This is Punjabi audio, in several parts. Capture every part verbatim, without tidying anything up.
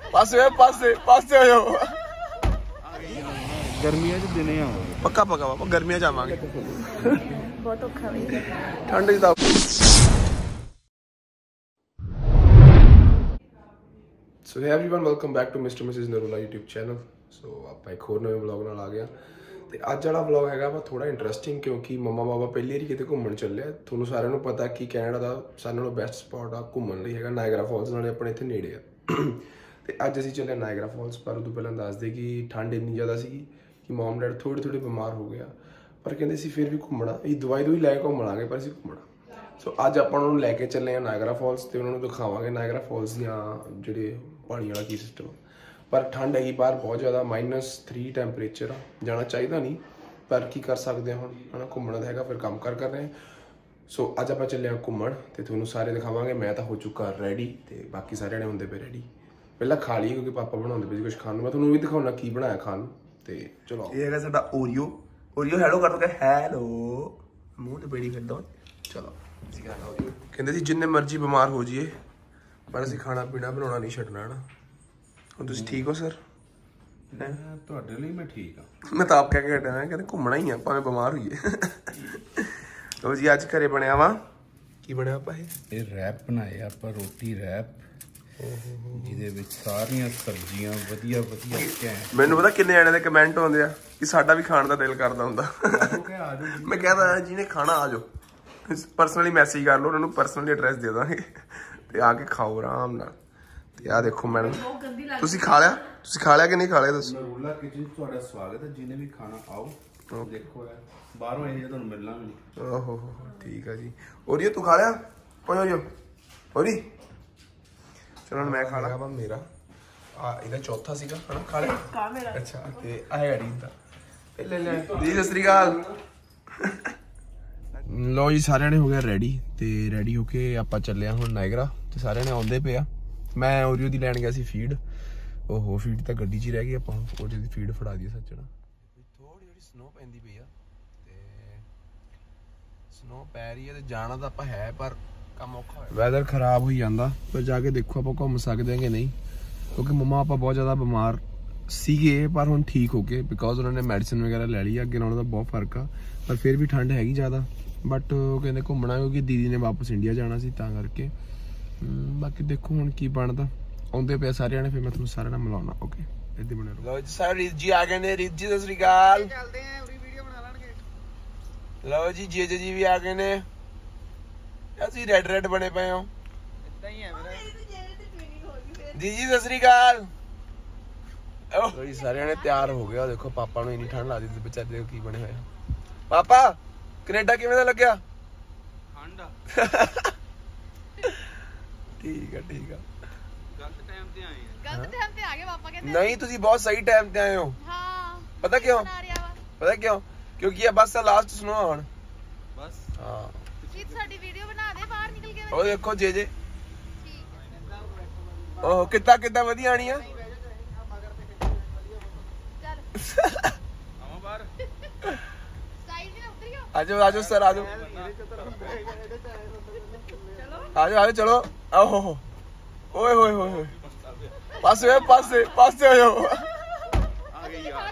पासे पासे पासे हो गर्मियां च दिने आवांगे पक्का पक्का पापा गर्मियां च आवांगे बहुत औखा होई ठंड च so hey everyone welcome back to Mr Mrs Narula YouTube channel so आप एक होर नवे व्लॉग नाल आ गया ਤੇ ਅੱਜ ਵਾਲਾ ਵਲੌਗ ਹੈਗਾ ਵਾ ਥੋੜਾ ਇੰਟਰਸਟਿੰਗ ਕਿਉਂਕਿ ਮੰਮਾ ਬਾਬਾ ਪਹਿਲੀ ਵਾਰੀ ਕਿਤੇ ਘੁੰਮਣ ਚੱਲੇ ਆ। ਤੁਹਾਨੂੰ ਸਾਰਿਆਂ ਨੂੰ ਪਤਾ ਕਿ ਕੈਨੇਡਾ ਦਾ ਸਾਰਿਆਂ ਨਾਲੋਂ ਬੈਸਟ ਸਪੌਟ ਆ ਘੁੰਮਣ ਲਈ ਹੈਗਾ ਨਾਇਗਰਾ ਫਾਲਸ, ਨਾਲੇ ਆਪਣੇ ਇੱਥੇ ਨੇੜੇ ਆ। ਤੇ ਅੱਜ ਅਸੀਂ ਚੱਲੇ ਨਾਇਗਰਾ ਫਾਲਸ, ਪਰ ਉਦੋਂ ਪਹਿਲਾਂ ਦੱਸਦੇ ਕਿ ਠੰਡ ਇੰਨੀ ਜ਼ਿਆਦਾ ਸੀ ਕਿ ਮਮ ਡੈਡ ਥੋੜੇ ਥੋੜੇ ਬਿਮਾਰ ਹੋ ਗਿਆ, ਪਰ ਕਹਿੰਦੇ ਸੀ ਫਿਰ ਵੀ ਘੁੰਮਣਾ, ਇਹ ਦਵਾਈ ਦੂਈ ਲੈ ਕੇ ਘੁੰਮਣਾਂਗੇ ਪਰ ਅਸੀਂ ਘੁੰਮਣਾ। ਸੋ ਅੱਜ ਆਪਾਂ ਉਹਨਾਂ ਨੂੰ ਲੈ ਕੇ ਚੱਲੇ ਆ ਨਾਇਗਰਾ ਫਾਲਸ ਤੇ ਉਹਨਾਂ ਨੂੰ ਦਿਖਾਵਾਂਗੇ ਨਾਇਗਰਾ ਫਾਲਸ ਦੀਆਂ ਜਿਹੜੇ ਪਾਣੀ ਵਾਲਾ ਕੀ ਸਿਸਟਮ। ਪਰ ਠੰਡ ਹੈਗੀ ਬਾਹਰ ਬਹੁਤ ਜ਼ਿਆਦਾ, ਮਾਈਨਸ ਥ੍ਰੀ ਟੈਂਪਰੇਚਰ ਆ, ਜਾਣਾ ਚਾਹੀਦਾ ਨਹੀਂ ਪਰ ਕੀ ਕਰ ਸਕਦੇ ਹਾਂ ਹੁਣ, ਹੈ ਨਾ। ਘੁੰਮਣਾ ਤਾਂ ਹੈਗਾ, ਫਿਰ ਕੰਮ ਕਰ ਕਰ ਰਹੇ। ਸੋ ਅੱਜ ਆਪਾਂ ਚੱਲੇ ਹਾਂ ਘੁੰਮਣ ਤੇ ਤੁਹਾਨੂੰ ਸਾਰੇ ਦਿਖਾਵਾਂਗੇ। ਮੈਂ ਤਾਂ ਹੋ ਚੁੱਕਾ ਰੈਡੀ ਤੇ ਬਾਕੀ ਸਾਰਿਆਂ ਨੇ ਹੁੰਦੇ ਪਏ ਰੈਡੀ। ਪਹਿਲਾਂ ਖਾ ਲਈ ਕਿਉਂਕਿ ਪਾਪਾ ਬਣਾਉਂਦੇ ਪਏ ਸੀ ਕੁਝ ਖਾਣ ਨੂੰ, ਮੈਂ ਤੁਹਾਨੂੰ ਵੀ ਦਿਖਾਉਣਾ ਕੀ ਬਣਾਇਆ ਖਾਣ ਨੂੰ। ਤੇ ਚਲੋ ਇਹ ਹੈਗਾ ਸਾਡਾ ਓਰੀਓ। ਓਰੀਓ ਹੈਲੋ ਕਰ ਦੋ, ਹੈਲੋ ਮੂੰਹ ਤੇ ਬੇੜੀ ਫਿਰਦਾ। ਚਲੋ ਅਸੀਂ ਖਾਣਾ ਓਰੀਓ। ਕਹਿੰਦੇ ਸੀ ਜਿੰਨੇ ਮਰਜ਼ੀ ਬਿਮਾਰ ਹੋ ਜਾਈਏ ਪਰ ਅਸੀਂ ਖਾਣਾ ਪੀਣਾ ਬਣਾਉਣਾ ਨਹੀਂ ਛੱਡਣਾ, ਹੈ ਨਾ। ਹੁਣ ਤੁਸੀਂ ਠੀਕ ਹੋ ਸਰ? ਤੁਹਾਡੇ ਲਈ ਮੈਂ ਠੀਕ ਆ। ਮੈਂ ਤਾਂ ਆਪ ਕਹਿ ਕੇ ਹਟਿਆ, ਕਹਿੰਦੇ ਘੁੰਮਣਾ ਹੀ ਆ ਭਾਵੇਂ ਬਿਮਾਰ ਹੋਈਏ। ਲੋ ਜੀ ਅੱਜ ਘਰੇ ਬਣਿਆ ਵਾ, ਕੀ ਬਣਿਆ ਆਪਾਂ ਇਹ ਇਹ ਰੈਪ ਬਣਾਏ ਆਪਾਂ, ਰੋਟੀ ਰੈਪ ਜਿਹਦੇ ਵਿੱਚ ਸਾਰੀਆਂ ਸਬਜ਼ੀਆਂ ਵਧੀਆ ਵਧੀਆ ਘੈਂਟ। ਮੈਨੂੰ ਪਤਾ ਕਿੰਨੇ ਜਣਿਆਂ ਦੇ ਕਮੈਂਟ ਆਉਂਦੇ ਆ ਕਿ ਸਾਡਾ ਵੀ ਖਾਣ ਦਾ ਦਿਲ ਕਰਦਾ ਹੁੰਦਾ। ਮੈਂ ਕਹਿੰਦਾ ਜਿਹਨੇ ਖਾਣਾ ਆ ਜਾਓ, ਪਰਸਨਲੀ ਮੈਸੇਜ ਕਰ ਲਓ, ਉਹਨਾਂ ਨੂੰ ਪਰਸਨਲੀ ਐਡਰੈਸ ਦੇ ਦਾਂਗੇ ਤੇ ਆ ਕੇ ਖਾਓ ਆਰਾਮ ਨਾਲ। ਤੇ ਆ ਦੇਖੋ ਮੈਡਮ, ਤੁਸੀਂ ਖਾ ਲਿਆ? ਤੁਸੀਂ ਖਾ ਲਿਆ ਕਿ ਨਹੀਂ ਖਾ ਲਿਆ ਦੱਸੋ? ਨਰੂਲਾ ਕਿਚਨ ਤੁਹਾਡਾ ਸਵਾਗਤ ਹੈ, ਜਿਹਨੇ ਵੀ ਖਾਣਾ ਆਓ। ਦੇਖੋ ਯਾਰ ਬਾਹਰੋਂ ਇਹ ਤੁਹਾਨੂੰ ਮਿਲਣਾ ਵੀ ਨਹੀਂ। ਓਹੋ ਹੋ ਠੀਕ ਆ ਜੀ। ਓਰੀਓ ਤੂੰ ਖਾ ਲਿਆ? ਓਏ ਓਰੀਓ ਓਰੀ ਚਲੋ ਮੈਂ ਖਾ ਲਿਆ ਵਾ। ਮੇਰਾ ਆ ਇਹਦਾ ਚੌਥਾ ਸੀਗਾ, ਹਨਾ। ਖਾ ਲਿਆ ਕਾ ਮੇਰਾ? ਅੱਛਾ ਤੇ ਆ ਹੈਗਾ ਰੀਤ ਦਾ। ਤੇ ਲੈ ਲੈ ਜੀ ਸਤਿ ਸ੍ਰੀ ਅਕਾਲ। ਲੋ ਜੀ ਸਾਰਿਆਂ ਨੇ ਹੋ ਗਿਆ ਰੈਡੀ ਤੇ ਰੈਡੀ ਹੋ ਕੇ ਆਪਾਂ ਚੱਲੇ ਆ ਹੁਣ ਨਾਇਗਰਾ ਤੇ ਸਾਰਿਆਂ ਨੇ ਆਉਂਦੇ ਪਏ ਆ। ਮੈਂ ਓਰੀਓ ਦੀ ਲੈਣ ਗਿਆ ਸੀ ਫੀਡ, ਓਹੋ ਫੀਡ ਤਾਂ ਗੱਡੀ 'ਚ ਹੀ ਰਹਿ ਗਈ। ਆਪਾਂ ਉਹਦੀ ਦੀ ਫੀਡ ਫੜਾ ਦਈਏ ਸੱਜਣਾ। ਥੋੜੀ ਥੋੜੀ ਸਨੋ ਪੈਂਦੀ ਪਈ ਆ ਤੇ ਸਨੋ ਪੈ ਰਹੀ ਹੈ ਤੇ ਜਾਣਾ ਤਾਂ ਆਪਾਂ ਹੈ ਪਰ ਕੰਮ ਔਖਾ ਹੋਇਆ, ਵੈਦਰ ਖਰਾਬ ਹੋਈ ਜਾਂਦਾ। ਪਰ ਜਾ ਕੇ ਦੇਖੋ ਆਪਾਂ ਘੁੰਮ ਸਕਦੇ ਹਾਂ ਕਿ ਨਹੀਂ, ਕਿਉਂਕਿ ਮੰਮਾ ਆਪਾਂ ਬਹੁਤ ਜ਼ਿਆਦਾ ਬਿਮਾਰ ਸੀਗੇ ਪਰ ਹੁਣ ਠੀਕ ਹੋ ਗਏ ਬਿਕੋਜ਼ ਉਹਨਾਂ ਨੇ ਮੈਡੀਸਿਨ ਵਗੈਰਾ ਲੈ ਲਈ। ਅੱਗੇ ਨਾਲੋਂ ਤਾਂ ਬਹੁਤ ਫਰਕ ਆ ਪਰ ਫਿਰ ਵੀ ਠੰਡ ਹੈਗੀ ਜ਼ਿਆਦਾ। ਬਟ ਉਹ ਕਹਿੰਦੇ ਘੁੰਮਣਾ ਕਿਉਂਕਿ ਦੀਦੀ ਨੇ ਵਾਪਸ ਇੰਡੀਆ ਜਾਣਾ ਸੀ ਤਾਂ ਕਰਕੇ। ਬਾਕੀ ਦੇਖੋ ਹੁਣ ਕੀ ਬਣਦਾ। ਆਉਂਦੇ ਪਏ ਸਾਰਿਆਂ ਨੇ, ਫਿਰ ਮੈਂ ਤੁਹਾਨੂੰ ਸਾਰਿਆਂ ਨਾਲ ਮਿਲਾਉਣਾ। ਓਕੇ ਇੱਦਾਂ ਬਣੇ ਰਹੋ। ਲਓ ਜੀ ਸਾਰੇ ਰੀਤ ਜੀ ਆ ਗਏ ਨੇ। ਰੀਤ ਜੀ ਸਤਿ ਸ੍ਰੀ ਅਕਾਲ। ਚੱਲਦੇ ਆਂ ਪੂਰੀ ਵੀਡੀਓ ਬਣਾ ਲੈਣਗੇ। ਲਓ ਜੀ ਜੇਜੇ ਜੀ ਵੀ ਆ ਗਏ ਨੇ। ਅਸੀਂ ਰੈਡ ਰੈਡ ਬਣੇ ਪਏ ਹਾਂ। ਇਦਾਂ ਹੀ ਹੈ ਮੇਰਾ। ਜੀ ਜੀ ਸਤਿ ਸ੍ਰੀ ਅਕਾਲ। ਲਓ ਜੀ ਸਾਰਿਆਂ ਨੇ ਤਿਆਰ ਹੋ ਗਿਆ। ਦੇਖੋ ਪਾਪਾ ਨੂੰ ਇੰਨੀ ਠੰਡ ਲੱਗਦੀ ਤੇ ਵਿਚਾਰੇ ਦੇਖੋ ਕੀ ਬਣੇ ਹੋਏ ਆ। ਪਾਪਾ ਕੈਨੇਡਾ ਕਿਵੇਂ ਦਾ ਲੱਗਿਆ? ਠੰਡ ਆ। ਠੀਕ ਆ ਠੀਕ ਆ। ਗਲਤ ਟਾਈਮ ਤੇ ਆਏ ਆ। ਗਲਤ ਟਾਈਮ ਤੇ ਆ ਗਏ ਪਾਪਾ ਕਹਿੰਦੇ। ਨਹੀਂ ਤੁਸੀਂ ਬਹੁਤ ਸਹੀ ਟਾਈਮ ਤੇ ਆਏ ਹੋ। ਹਾਂ ਪਤਾ ਕਿਉਂ? ਪਤਾ ਕਿਉਂ? ਕਿਉਂਕਿ ਇਹ ਬਸ ਲਾਸਟ ਸੁਣੋ ਹੁਣ ਬਸ। ਹਾਂ ਜੀ ਸਾਡੀ ਵੀਡੀਓ ਬਣਾ ਦੇ ਬਾਹਰ ਨਿਕਲ ਕੇ। ਉਹ ਦੇਖੋ ਜੇ ਜੇ ਉਹ ਕਿੱਦਾਂ ਕਿੱਦਾਂ ਵਧੀਆ ਆਣੀ ਆ। ਚੱਲ ਆਵਾਂ ਬਾਹਰ। ਸਾਈਡ ਤੇ ਉਤਰਿਓ। ਆਜੋ ਆਜੋ ਸਰ ਆਜੋ ਆਜੋ ਆਜੋ ਚਲੋ। ਆਹੋ ਹੋ ਓਏ ਹੋਏ ਹੋਏ ਹੋਏ ਪਾਸੇ ਪਾਸੇ ਪਾਸੇ ਹੋ ਜਾਓ। ਆ ਗਈ ਯਾਰ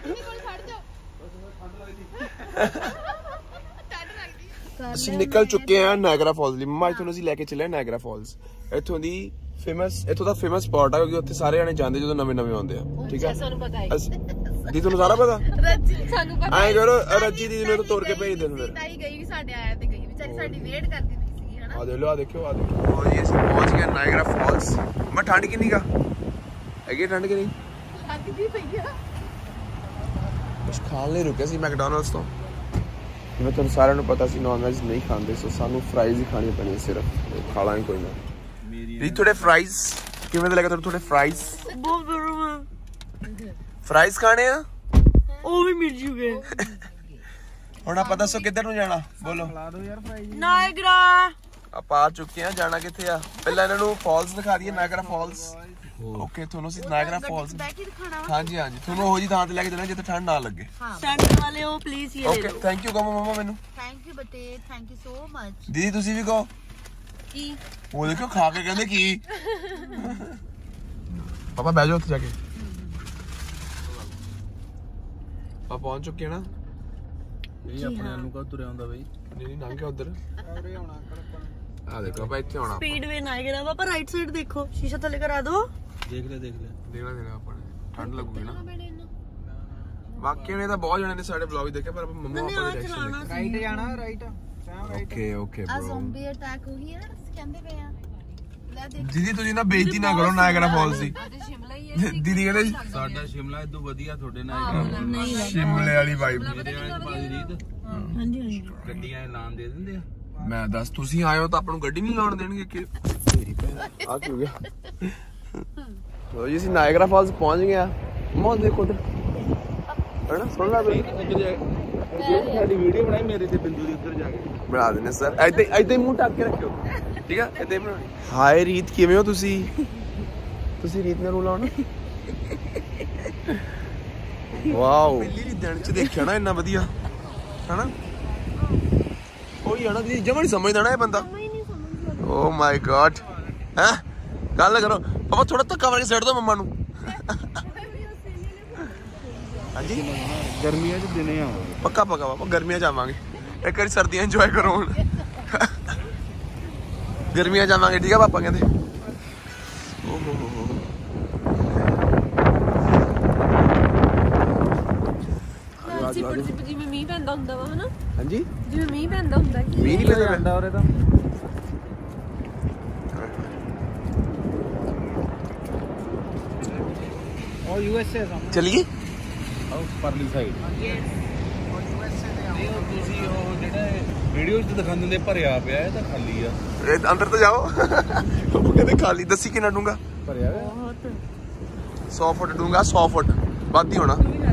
ਅਸੀਂ ਨਿਕਲ ਚੁੱਕੇ ਆ ਨਾਇਗਰਾ ਫਾਲਸ ਲਈ। ਮੰਮਾ ਇੱਥੋਂ ਅਸੀਂ ਲੈ ਕੇ ਚੱਲੇ ਨਾਇਗਰਾ ਫਾਲਸ। ਇੱਥੋਂ ਦੀ ਫੇਮਸ ਇੱਥੋਂ ਦਾ ਫੇਮਸ ਸਪੌਟ ਆ ਕਿਉਂਕਿ ਉੱਥੇ ਸਾਰੇ ਜਾਣੇ ਜਾਂਦੇ ਜਦੋਂ ਨਵੇਂ ਨਵੇਂ ਆਉਂਦੇ ਆ। ਠੀਕ ਆ ਸਾਨੂੰ ਪਤਾ ਹੈ ਦੀ ਤੁਹਾਨੂੰ ਸਾਰਾ ਪਤਾ। ਰੱਜੀ ਸਾਨੂੰ ਪਤਾ ਐਂ ਕਰੋ ਰੱਜੀ ਦੀ ਨੂੰ ਤੋੜ ਕੇ ਭੇਜ ਦੇ ਫਿਰ। ਤਾਈ ਗਈ ਸਾਡੇ ਆਇਆ ਤੇ ਗਈ ਵਿਚਾਰੀ ਸਾਡੀ ਵੇਟ ਕਰਦੀ ਪਈ ਸੀ, ਹਨਾ। ਆ ਦੇਖ ਲਓ ਆ ਦੇਖਿਓ ਆ ਦੇਖੋ। ਉਹ ਜੀ ਅਸੀਂ ਪਹੁੰਚ ਗਏ ਨਾਇਗਰਾ ਫਾਲਸ। ਮੈਂ ਠੰਡ ਕਿੰਨੀ ਕਾ ਹੈਗੀ? ਠੰਡ ਕਿ ਨਹੀਂ? ਠੰਡ ਵੀ ਪਈ ਆ। ਕੁਛ ਖਾਣ ਲਈ ਰੁਕਿਆ ਸੀ ਮੈਕਡੋਨਲਡਸ ਤੋਂ। ਜਿਵੇਂ ਤੁਹਾਨੂੰ ਸਾਰਿਆਂ ਨੂੰ ਪਤਾ ਸੀ ਨੌਨ ਵੈਜ ਨਹੀਂ ਖਾਂਦੇ, ਸੋ ਸਾਨੂੰ ਫਰਾਈਜ਼ ਹੀ ਖਾਣੀ ਪੈਣੀ ਸਿਰਫ। ਖਾ ਲਾਂਗੇ ਕੋਈ ਨਾ। ਜੀ ਥੋੜੇ ਫਰਾਈਜ਼ ਕਿਵੇਂ ਦੇ ਲੱਗੇ ਤੁਹਾਨੂੰ? ਥੋੜੇ ਫਰਾਈਜ਼ ਫਰਾਈਜ਼ ਖਾਣੇ ਆ? ਉਹ ਵੀ ਮਿਲ ਜੂਗੇ। ਹੁਣ ਆਪਾਂ ਦੱਸੋ ਕਿੱਧਰ ਨੂੰ ਜਾਣਾ? ਬੋਲੋ। ਨਾਇਗਰਾ। ਆਪਾਂ ਆ ਚੁੱਕੇ ਆ। ਜਾਣਾ ਕਿੱਥੇ ਆ? ਪਹਿਲਾਂ ਇਹਨਾਂ ਨੂੰ ਫਾਲਸ ਦਿਖਾ ਦਈਏ, ਨਾਇਗਰਾ ਫਾਲਸ। ਓਕੇ ਤੁਹਾਨੂੰ ਅਸੀਂ ਨਾਇਗਰਾ ਫਾਲਸ ਹਾਂਜੀ ਹਾਂਜੀ ਤੁਹਾਨੂੰ ਉਹੋ ਜੀ ਥਾਂ ਤੇ ਲੈ ਕੇ ਜਾਣਾ ਜਿੱਥੇ ਠੰਡ ਨਾ ਲੱਗੇ। ਸੈਂਟਰ ਵਾਲੇ ਉਹ ਪਲੀਜ਼ ਇਹ ਲੈ ਲਓ। ਓਕੇ ਥੈਂਕ ਯੂ ਕਹੋ ਮਮਾ ਮੈਨੂੰ। ਥੈਂਕ ਯੂ ਬੇਟੇ ਥੈਂਕ ਯੂ ਸੋ ਮਚ। ਦੀਦੀ ਤੁਸੀਂ ਵੀ ਕਹੋ। ਕੀ? ਉਹ ਦੇਖੋ ਖਾ ਕੇ ਕਹਿੰਦੇ ਕੀ। ਪਾਪਾ ਬਹਿ ਜਾਓ ਉੱਥੇ ਜਾ ਕੇ। ਆਪਾਂ ਪਹੁੰਚ ਚੁੱਕੇ ਆ ਨਾ। ਇਹ ਆਪਣੇ ਨੂੰ ਕਾ ਤੁਰਿਆ ਹੁੰਦਾ ਬਈ। ਨਹੀਂ ਨਹੀਂ ਲੰਘ ਗਿਆ ਉਧਰ। ਆ ਦੇਖੋ ਆਪਾਂ ਇੱਥੇ ਆਉਣਾ। ਸਪੀਡਵੇ ਨਾ ਆਏਗਾ ਪਾਪਾ ਰਾਈਟ ਸਾਈਡ ਦੇਖੋ ਸ਼ੀਸ਼ਾ ਥੱਲੇ ਕਰਾ ਦੋ। ਦੇਖ ਲੈ ਦੇਖ ਲੈ ਦੇਖਣਾ ਦੇਣਾ ਆਪਾਂ ਨੇ ਠੰਡ ਲੱਗੂਗੀ ਨਾ। ਬਾਕੀ ਨੇ ਤਾਂ ਬਹੁਤ ਜਣੇ ਨੇ ਸਾਡੇ ਵਲੌਗ ਦੇਖੇ ਪਰ ਆਪਾਂ ਮੰਮਾ ਪਾਪਾ ਦੇ ਰਿਐਕਸ਼ਨ ਦੇਖੇ। ਰਾਈਟ ਜਾਣਾ ਰਾਈਟ ਓਕੇ ਓਕੇ ਆ ਬ్రో। ਜ਼ੋਂਬੀ ਅਟੈਕ ਹੋ ਗਈ ਹੈ ਨਾ ਕਹਿੰਦੇ ਪਏ ਆ। ਲੈ ਦੇਖ ਦੀਦੀ ਤੁਸੀਂ ਨਾ ਬੇਇੱਜ਼ਤੀ ਨਾ ਕਰੋ ਨਾਇਗਰਾ ਫਾਲਸ ਦੀ। ਦੀਦੀ ਕਹਿੰਦੇ ਸਾਡਾ ਸ਼ਿਮਲਾ ਇਦੋਂ ਵਧੀਆ ਤੁਹਾਡੇ ਨਾਲ ਸ਼ਿਮਲੇ ਵਾਲੀ ਵਾਈਬ। ਮੇਰੇ ਨਾਲ ਭਾਜੀ ਰੀਤ ਹਾਂਜੀ ਹਾਂਜੀ ਗੱਡੀਆਂ ਐਲਾਨ ਦੇ ਦਿੰਦੇ ਆ। ਮੈਂ ਦੱਸ ਤੁਸੀਂ ਆਏ ਹੋ ਤਾਂ ਆਪਾਂ ਨੂੰ ਗੱਡੀ ਨਹੀਂ ਲਾਉਣ ਦੇਣਗੇ ਕਿ ਮੇਰੀ ਭੈਣ ਆ ਕੀ ਹੋ ਗਿਆ। ਲੋ ਜੀ ਅਸੀਂ ਨਾਇਗਰਾ ਫਾਲਸ ਪਹੁੰਚ ਗਏ ਆ। ਮੋਹ ਦੇਖੋ ਤੇ ਹਣਾ ਸੁਣ ਲਾ ਬਈ ਸਾਡੀ ਵੀਡੀਓ ਬਣਾਈ ਮੇਰੇ ਤੇ ਬਿੰਦੂ ਦੀ ਉੱਧਰ ਜਾ ਕੇ ਬਣਾ ਦਿੰਦੇ ਸਰ। ਐਦਾਂ ਐਦਾਂ ਹੀ ਮੂੰਹ ਢੱਕ ਕੇ ਰੱਖਿਓ ਠੀਕ ਆ। ਐਦਾਂ ਹੀ ਬਣਾਉਣੀ। ਹਾਏ ਰੀਤ ਕਿਵੇਂ ਹੋ ਤੁਸੀਂ? ਤੁਸੀਂ ਰੀਤ ਨੇ ਰੂਲ ਆਉਣਾ। ਵਾਓ ਪਹਿਲੀ ਦਿਨ ਚ ਦੇਖਿਆ ਨਾ ਇੰਨਾ ਵਧੀਆ ਹਨਾ। ਕੋਈ ਆਣਾ ਦੀ ਜਮਾ ਨਹੀਂ ਸਮਝਦਾ ਨਾ ਇਹ ਬੰਦਾ। ਓ ਮਾਈ ਗॉड ਹੈ ਗੱਲ ਕਰੋ ਪਾਪਾ ਥੋੜਾ ਧੱਕਾ ਮਾਰ ਕੇ ਸੈੱਟ ਦੋ ਮੰਮਾ ਨੂੰ। ਹਾਂਜੀ ਗਰਮੀਆਂ 'ਚ ਦਿਨੇ ਆਵਾਂਗੇ ਪੱਕਾ ਪੱਕਾ ਪਾਪਾ ਗਰਮੀਆਂ ਜਾਵਾਂਗੇ। ਇੱਕ ਵਾਰੀ ਸਰਦੀਆਂ ਇੰਜੋਏ ਕਰੋ ਹੁਣ। ਗਰਮੀਆਂ ਜਾਵਾਂਗੇ ਠੀਕ ਆ ਪਾਪਾ ਕਹਿੰਦੇ। ਓ ਹੋ ਹੋ ਜਿੱਪਰ ਜਿੱਪ ਜਿਵੇਂ ਮੀਂਹ ਪੈਂਦਾ ਹੁੰਦਾ ਵਾ ਹਨਾ। ਹਾਂਜੀ ਜਿਵੇਂ ਮੀਂਹ ਪੈਂਦਾ ਹੁੰਦਾ ਕੀ ਮੀਂਹ ਨਹੀਂ ਪੈਂਦਾ ਉਰੇ ਤਾਂ ਉਹ ਯੂ ਐਸ ਏ ਸਾਹਮਣੇ ਚਲੀਏ ਆਹ ਪਰਲੀ ਸਾਈਡ। ਨਹੀਂ ਉਹ ਤੁਸੀਂ ਉਹ ਜਿਹੜਾ ਵੀਡੀਓ 'ਚ ਦਿਖਾਉਂਦੇ ਨੇ ਭਰਿਆ ਪਿਆ ਇਹ ਤਾਂ ਖਾਲੀ ਆ। ਇਹ ਅੰਦਰ ਤਾਂ ਜਾਓ। ਉਹ ਕਹਿੰਦੇ ਖਾਲੀ ਦੱਸੀ ਕਿੰਨਾ ਡੂੰਗਾ। ਭਰਿਆ ਬਹੁਤ ਸੌ ਫੁੱਟ ਡੂੰਗਾ ਸੌ ਫੁੱਟ ਵੱਧ ਹੀ ਹੋਣਾ।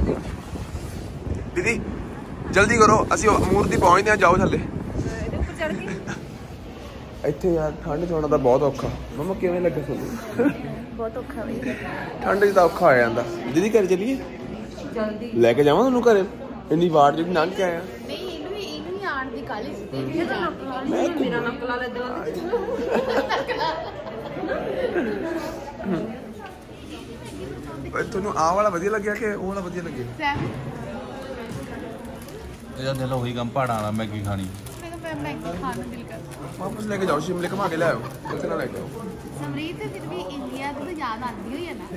ਦੀਦੀ ਜਲਦੀ ਕਰੋ ਅਸੀਂ ਮੂਰਤੀ ਪਹੁੰਚਦੇ ਆ। ਜਾਓ ਥੱਲੇ ਇਹਦੇ ਉੱਪਰ ਚੜ ਕੇ ਇੱਥੇ ਯਾਰ ਠੰਡ ਚ ਆਉਣਾ ਤਾਂ ਬਹੁਤ ਔਖਾ। ਮੰਮਾ ਕਿਵੇਂ ਲੱਗਾ ਤੁਹਾਨੂੰ? ਬਹੁਤ ਔਖਾ ਹੋਈ ਠੰਡ ਚ ਤਾਂ ਔਖਾ ਹੋ ਜਾਂਦਾ। ਦੀਦੀ ਘਰੇ ਚੱਲੀਏ ਜਲਦੀ ਲੈ ਕੇ ਜਾਵਾਂ ਤੁਹਾਨੂੰ ਘਰੇ ਇੰਨੀ ਵਾਰ ਜਿਹੜੀ ਲੰਘ ਕੇ ਆਇਆ। ਨਹੀਂ ਇਹਨੂੰ ਵੀ ਇਹਨੂੰ ਵੀ ਆਣ ਦੀ ਕਾਲੀ ਸੀ। ਇਹ ਤਾਂ ਨਕਲਾ ਨਹੀਂ ਮੇਰਾ ਨਕਲਾ ਲੈ ਦੇ। ਤੁਹਾਨੂੰ ਆਹ ਵਾਲਾ ਵਧੀਆ ਲੱਗਿਆ ਕਿ ਉਹ ਵਾਲਾ ਵਧੀਆ ਲੱਗਿਆ? ਇਹਦਾ ਦਿਲ ਉਹੀ ਕੰਮ ਪਹਾੜਾਂ ਵਾਲਾ ਮੈਗੀ ਖਾਣੀ। ਮੈਂ ਮੈਗੀ ਖਾਣ ਨੂੰ ਦਿਲ ਕਰਦਾ। ਵਾਪਸ ਲੈ ਕੇ ਜਾਓ ਸ਼ਿਮਲੇ ਘੁਮਾ ਕੇ ਲਿਆਓ। ਕਿੱਥੇ ਨਾਲ ਲੈ ਕੇ ਆਓ। ਸਮਰੀਤ ਫਿਰ ਵੀ ਇੰਡੀਆ ਦੀ ਤਾਂ ਯਾਦ ਆਉਂਦੀ ਹੋਈ ਹੈ ਨਾ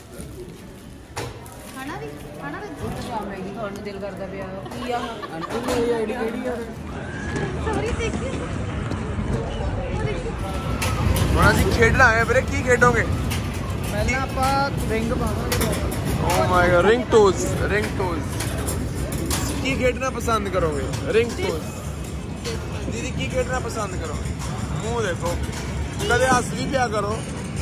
ਖਾਣਾ ਵੀ ਖਾਣਾ ਵੀ ਮੈਗੀ ਖਾਣ ਨੂੰ ਦਿਲ ਕਰਦਾ ਪਿਆ ਕੀ ਆ। ਆਂਟੀ ਦੀ ਆਈਡੀ ਕਿਹੜੀ ਆ? ਸਮਰੀਤ ਦੇਖੀ ਹੁਣ ਅਸੀਂ ਖੇਡਣਾ ਹੈ ਵੀਰੇ। ਕੀ ਖੇਡੋਗੇ? ਪਹਿਲਾਂ ਆਪਾਂ ਰਿੰਗ ਪਾਵਾਂਗੇ। Oh my God ring toss ring toss. ਕੀ ਖੇਡਣਾ ਪਸੰਦ ਕਰੋਗੇ? Ring toss. ਦੀਦੀ ਕੀ ਖੇਡਣਾ ਪਸੰਦ ਕਰੋਗੇ? ਮੂੰਹ ਦੇਖੋ ਕਦੇ ਹੱਸ ਵੀ ਪਿਆ ਕਰੋ।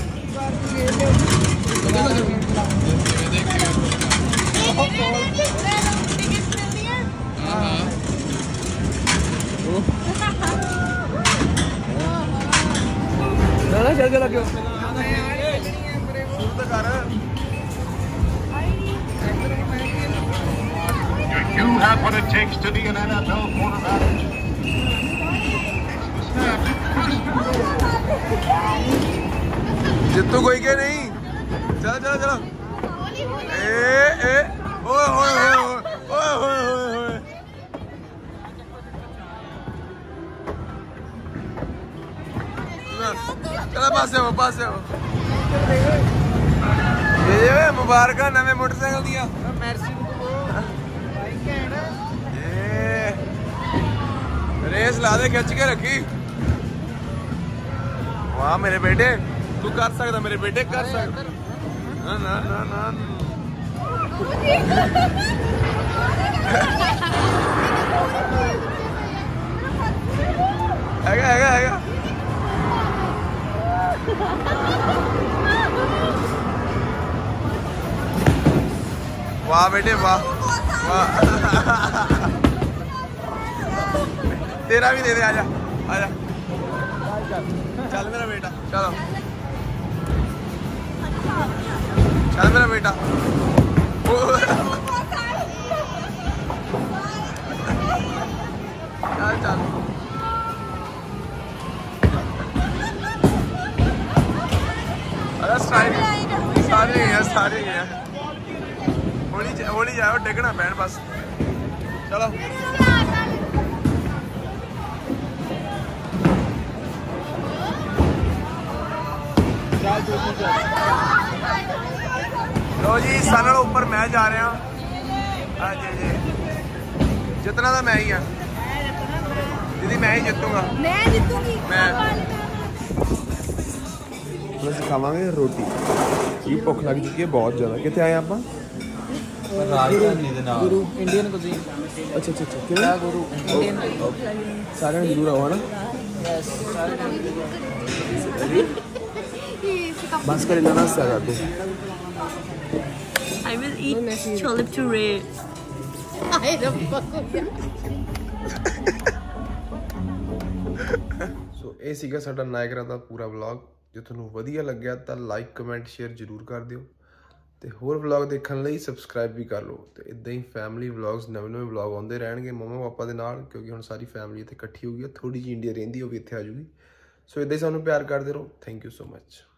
ਨਾ ਨਾ ਚੱਲ ਚੱਲ ਕਿਉਂ ਸ਼ੁਰੂ ਤਾਂ ਕਰ। You have what it takes to be an N F L quarterback. Jitu कोई के नहीं। चलो चलो चलो। ए ए ओए होए होए ओए होए होए होए। चलो पासे हो पासे हो। ये मुबारक नवे मोटरसाइकिल दिया। रेस ला दे खिंच के रखी। वाह मेरे बेटे तू कर सकता। मेरे बेटे कर सकता। ना ना ना ना हैगा हैगा हैगा। वाह बेटे वाह वाह। तेरा भी दे दे। आजा आजा चल मेरा बेटा चलो चल मेरा बेटा। चल चल अरे स्ट्राइक सारे गए सारे गए होली होली जाओ डिगना पैन बस चलो लो जी सारे ऊपर मैं जा रहा हाँ जी जी जितना तो मैं ही हाँ दीदी मैं ही जीतूंगा मैं जीतूंगी मैं बस खावांगे रोटी ये भुख लग चुकी है बहुत ज़्यादा कितने आए आप ਰਾਜਧਾਨੀ ਦੇ ਨਾਲ गुरु इंडियन कुजीन अच्छा अच्छा अच्छा क्या गुरु इंडियन सारे जरूर आओ ना यस सारे बस कर लेना नाश्ता कर दो I will eat chole bhature. ਹਾਏ ਰੱਬਾ ਸੋ ਇਹ ਸੀਗਾ ਸਾਡਾ ਨਾਇਗਰਾ ਦਾ ਪੂਰਾ ਵਲੌਗ ਜੇ ਤੁਹਾਨੂੰ ਵਧੀਆ ਲੱਗਿਆ ਤਾਂ ਲਾਈਕ ਕਮੈਂਟ ਸ਼ੇਅਰ ਜ਼ਰੂਰ ਕਰ ਦਿਓ ਤੇ ਹੋਰ ਵਲੌਗ ਦੇਖਣ ਲਈ ਸਬਸਕ੍ਰਾਈਬ ਵੀ ਕਰ ਲਓ ਤੇ ਇਦਾਂ ਹੀ ਫੈਮਿਲੀ ਵਲੌਗਸ ਨਵੇਂ ਨਵੇਂ ਵਲੌਗ ਆਉਂਦੇ ਰਹਿਣਗੇ ਮੰਮਾ ਪਾਪਾ ਦੇ ਨਾਲ ਕਿਉਂਕਿ ਹੁਣ ਸਾਰੀ ਫੈਮਿਲੀ ਇੱਥੇ ਇਕੱਠੀ ਹੋ ਗਈ ਹੈ ਥੋੜੀ ਜਿਹੀ ਇੰਡੀਆ ਰਹਿੰਦੀ ਉਹ ਵੀ ਇੱਥੇ ਆ ਜੂਗੀ ਸੋ ਇਦਾਂ ਹੀ ਸਾਨੂੰ ਪਿਆਰ ਕਰਦੇ ਰਹੋ ਥੈਂਕ ਯੂ ਸੋ ਮਚ